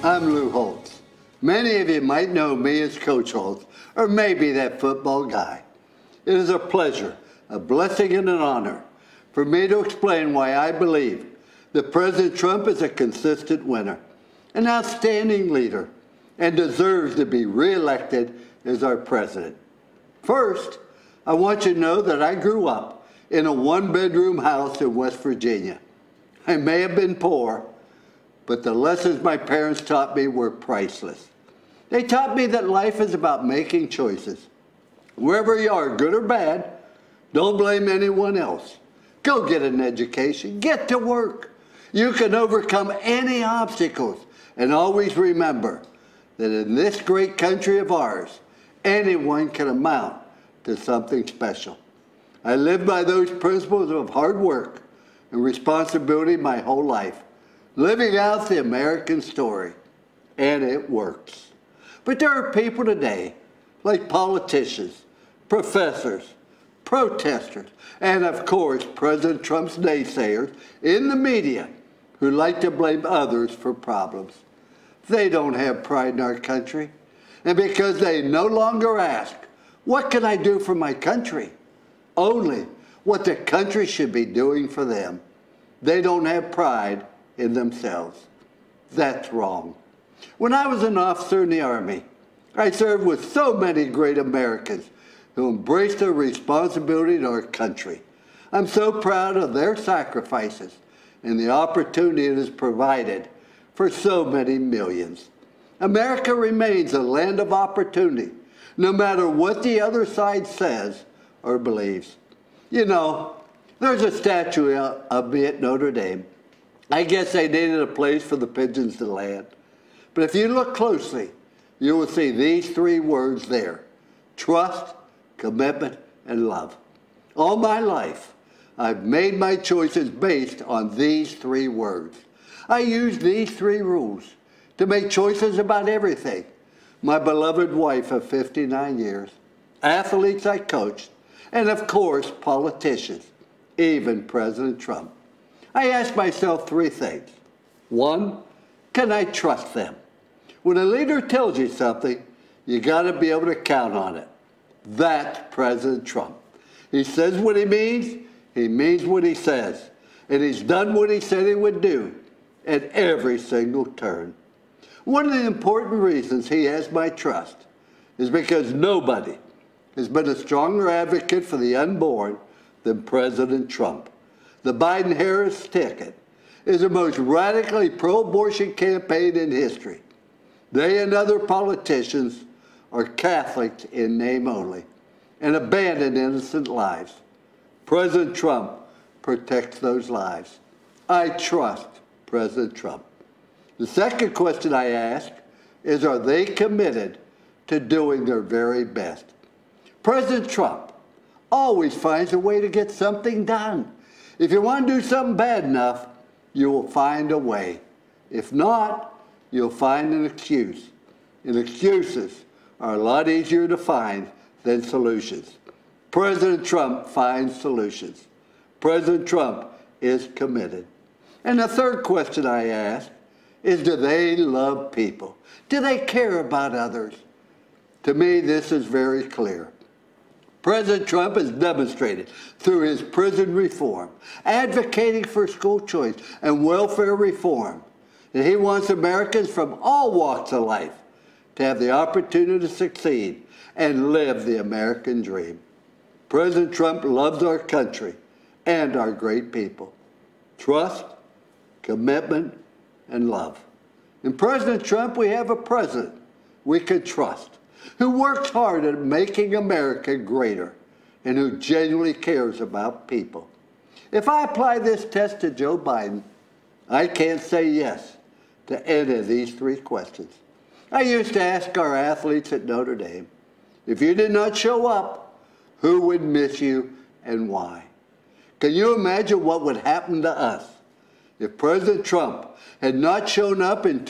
I'm Lou Holtz. Many of you might know me as Coach Holtz, or maybe that football guy. It is a pleasure, a blessing, and an honor for me to explain why I believe that President Trump is a consistent winner, an outstanding leader, and deserves to be reelected as our president. First, I want you to know that I grew up in a one-bedroom house in West Virginia. I may have been poor, but the lessons my parents taught me were priceless. They taught me that life is about making choices. Wherever you are, good or bad, don't blame anyone else. Go get an education, get to work. You can overcome any obstacles, and always remember that in this great country of ours, anyone can amount to something special. I lived by those principles of hard work and responsibility my whole life, living out the American story, and it works. But there are people today, like politicians, professors, protesters, and of course, President Trump's naysayers in the media who like to blame others for problems. They don't have pride in our country, and because they no longer ask, what can I do for my country? Only what the country should be doing for them. They don't have pride in themselves. That's wrong. When I was an officer in the Army, I served with so many great Americans who embraced their responsibility to our country. I'm so proud of their sacrifices and the opportunity it has provided for so many millions. America remains a land of opportunity, no matter what the other side says or believes. You know, there's a statue of me at Notre Dame. I guess they needed a place for the pigeons to land. But if you look closely, you will see these three words there: trust, commitment, and love. All my life, I've made my choices based on these three words. I use these three rules to make choices about everything: my beloved wife of 59 years, athletes I coached, and of course, politicians, even President Trump. I ask myself three things. One, can I trust them? When a leader tells you something, you got to be able to count on it. That's President Trump. He says what he means what he says, and he's done what he said he would do at every single turn. One of the important reasons he has my trust is because nobody has been a stronger advocate for the unborn than President Trump. The Biden-Harris ticket is the most radically pro-abortion campaign in history. They and other politicians are Catholics in name only and abandon innocent lives. President Trump protects those lives. I trust President Trump. The second question I ask is, are they committed to doing their very best? President Trump always finds a way to get something done. If you want to do something bad enough, you will find a way. If not, you'll find an excuse. And excuses are a lot easier to find than solutions. President Trump finds solutions. President Trump is committed. And the third question I ask is, do they love people? Do they care about others? To me, this is very clear. President Trump has demonstrated through his prison reform, advocating for school choice and welfare reform, that he wants Americans from all walks of life to have the opportunity to succeed and live the American dream. President Trump loves our country and our great people. Trust, commitment, and love. In President Trump, we have a president we can trust, who works hard at making America greater and who genuinely cares about people. If I apply this test to Joe Biden, I can't say yes to any of these three questions. I used to ask our athletes at Notre Dame, if you did not show up, who would miss you and why? Can you imagine what would happen to us if President Trump had not shown up in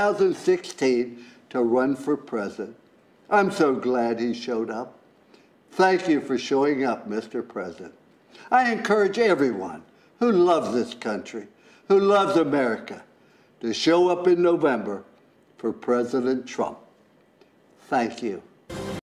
2016 to run for president? I'm so glad he showed up. Thank you for showing up, Mr. President. I encourage everyone who loves this country, who loves America, to show up in November for President Trump. Thank you.